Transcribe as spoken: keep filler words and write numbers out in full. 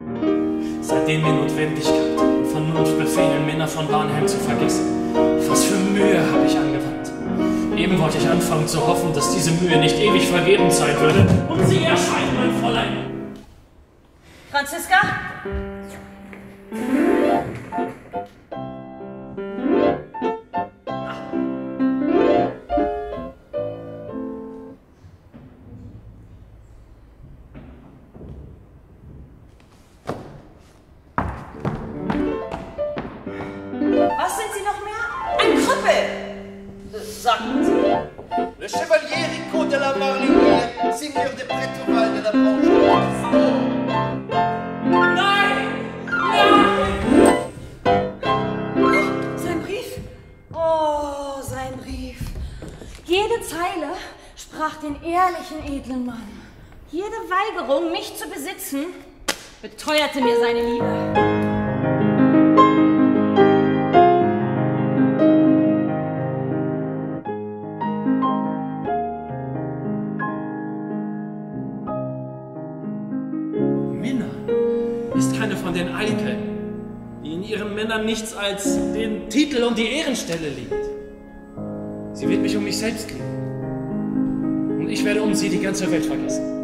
Seitdem mir Notwendigkeit und Vernunft befehlen, Männer von Barnhelm zu vergessen. Was für Mühe habe ich angewandt. Eben wollte ich anfangen zu hoffen, dass diese Mühe nicht ewig vergebens sein würde. Und sie erscheint, mein Fräulein. Franziska? Was sind Sie noch mehr? Ein Krüppel! Sagten Sie. Le Chevalier Rico de la Marlinière, Seigneur de Prétoval de la Branche de Montfort. Nein! Nein! Oh, sein Brief? Oh, sein Brief. Jede Zeile sprach den ehrlichen, edlen Mann. Jede Weigerung, mich zu besitzen, beteuerte mir seine Liebe. Ist keine von den Eiteln, die in ihren Männern nichts als den Titel und die Ehrenstelle liebt. Sie wird mich um mich selbst lieben. Und ich werde um sie die ganze Welt vergessen.